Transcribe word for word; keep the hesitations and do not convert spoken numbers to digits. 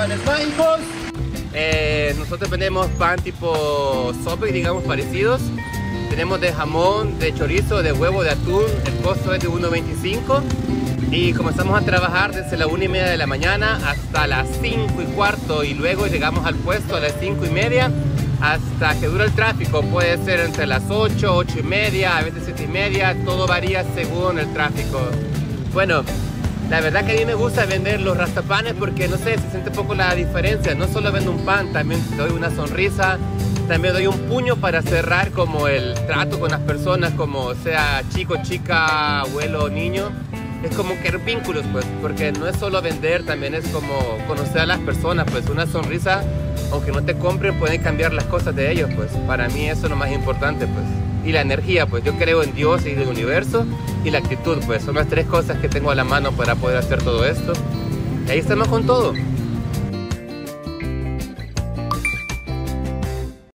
panes mágicos. Eh, nosotros vendemos pan tipo sope, digamos, parecidos. Tenemos de jamón, de chorizo, de huevo, de atún. El costo es de uno veinticinco. Y comenzamos a trabajar desde la una y media de la mañana hasta las cinco y cuarto. Y luego llegamos al puesto a las cinco y media hasta que dura el tráfico. Puede ser entre las ocho, ocho y media, a veces siete y media. Todo varía según el tráfico. Bueno, la verdad que a mí me gusta vender los rastapanes porque, no sé, se siente un poco la diferencia. No solo vendo un pan, también doy una sonrisa. También doy un puño para cerrar como el trato con las personas, como sea chico, chica, abuelo, niño. Es como que vínculos, pues, porque no es solo vender, también es como conocer a las personas, pues una sonrisa, aunque no te compren, pueden cambiar las cosas de ellos, pues. Para mí eso es lo más importante, pues. Y la energía, pues yo creo en Dios y en el universo, y la actitud, pues son las tres cosas que tengo a la mano para poder hacer todo esto. Y ahí estamos con todo.